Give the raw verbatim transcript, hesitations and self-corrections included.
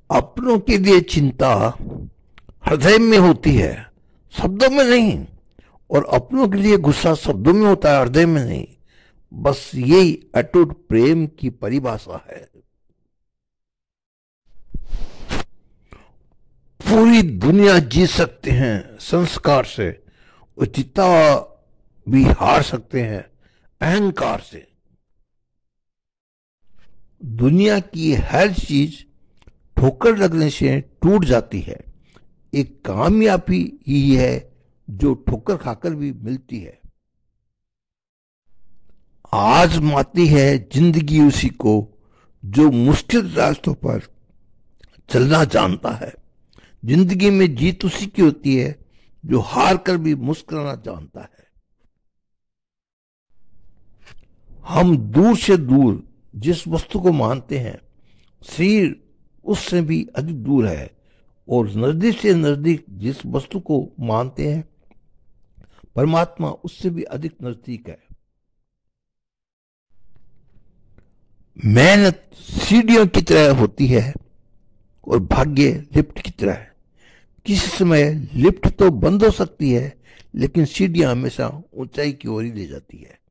अपनों के लिए चिंता हृदय में होती है, शब्दों में नहीं। और अपनों के लिए गुस्सा शब्दों में होता है, हृदय में नहीं। बस यही अटूट प्रेम की परिभाषा है। पूरी दुनिया जीत सकते हैं संस्कार से, और जितना भी हार सकते हैं अहंकार से। दुनिया की हर चीज ठोकर लगने से टूट जाती है, एक कामयाबी ही है जो ठोकर खाकर भी मिलती है। आजमाती है जिंदगी उसी को जो मुश्किल रास्तों पर चलना जानता है। जिंदगी में जीत उसी की होती है जो हार कर भी मुस्कुराना जानता है। हम दूर से दूर जिस वस्तु को मानते हैं, शरीर उससे भी अधिक दूर है। और नजदीक से नजदीक जिस वस्तु को मानते हैं, परमात्मा उससे भी अधिक नजदीक है। मेहनत सीढ़ियों की तरह होती है और भाग्य लिफ्ट की तरह है। किसी समय लिफ्ट तो बंद हो सकती है, लेकिन सीढ़ियां हमेशा ऊंचाई की ओर ही ले जाती है।